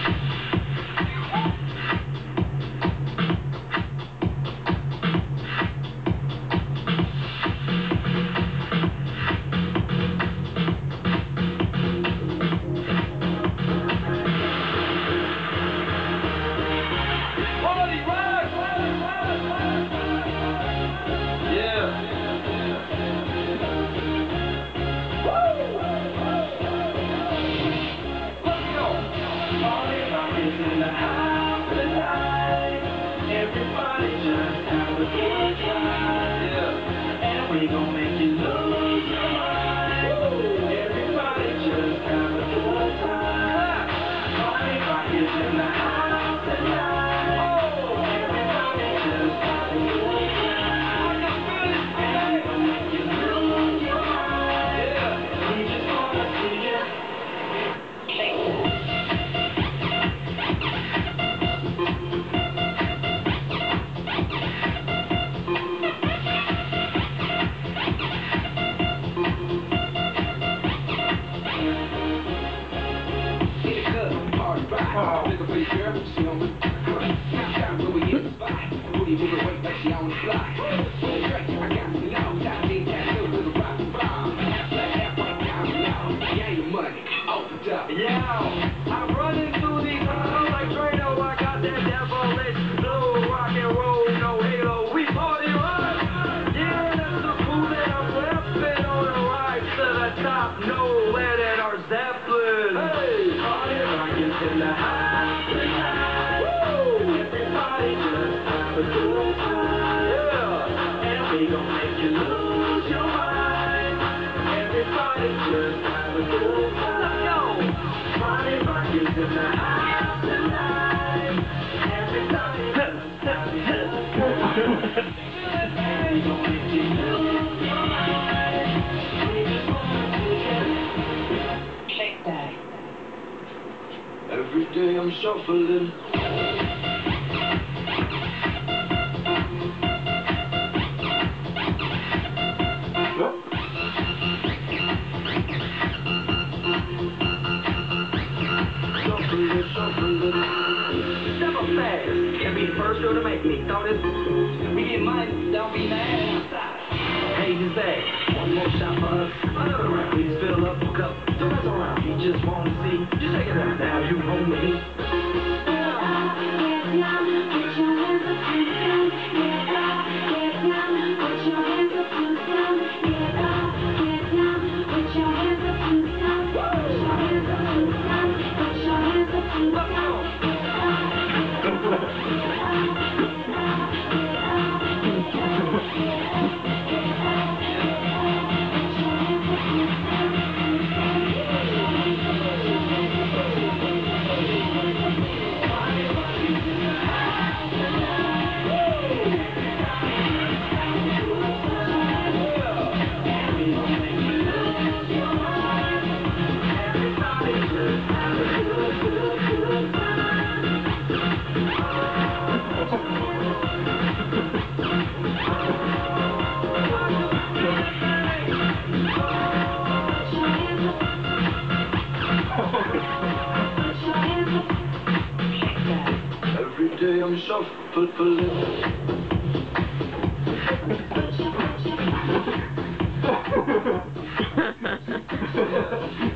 Everybody just have a good time. Yeah. And we gon' make you lose your mind. Everybody just have a good time. Party rock is in the house tonight. Everybody just have a good time. And we gon' make you lose your mind. Yeah. We just wanna see you. Looking for your girl, she on the time when we hit the spot. Booty moving weight like she on the fly. Full straight, I got you know. That means that little bit of rock and roll. Half black, half white, down low. Yeah, your money, off the top. Yeah, I'm running through these halls like Drano. I got that devilish blue rock and roll, no halo. We party rock. Yeah, that's the cool that I'm repping on the ride to the top. No lead in our Zeppelin. Hey, party rock is in the house. We gon' make you lose your mind. Everybody just have a good time. Party rock is in the house tonight. Everybody just have a good time. We gon' make you lose your mind. We just wanna see you shake that. Every day I'm shuffling. Step up fast, can't be the first girl to make me. Notice, we get money, don't be mad. Hey, this bag, one more shot for us. Another round, please fill up a cup. Don't mess around, you just wanna see. Just take it out, now you home with me. Every day I'm shuffling.